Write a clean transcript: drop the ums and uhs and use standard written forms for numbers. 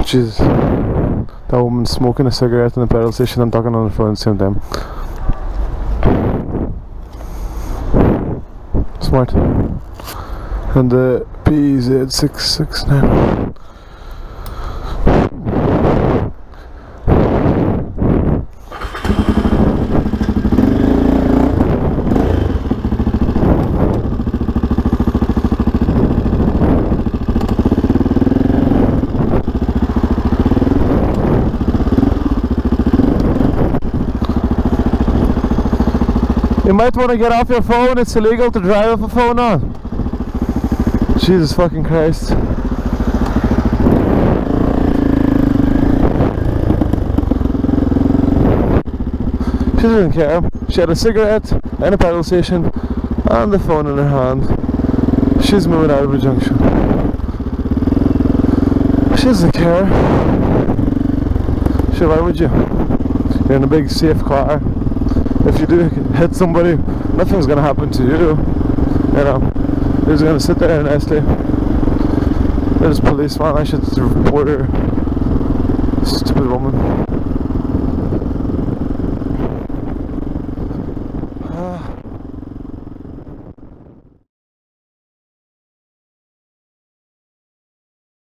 Jesus. That woman smoking a cigarette in the petrol station and talking on the phone at the same time. Smart. And the PZ669. You might want to get off your phone, it's illegal to drive with a phone on. Jesus fucking Christ. She didn't care. She had a cigarette in a petrol station and the phone in her hand. She's moving out of the junction. She doesn't care. Sure, why would you? You're in a big safe car. If you do hit somebody, nothing's gonna happen to you. You know, you're just gonna sit there nicely. There's a policeman, I should report her. Stupid woman.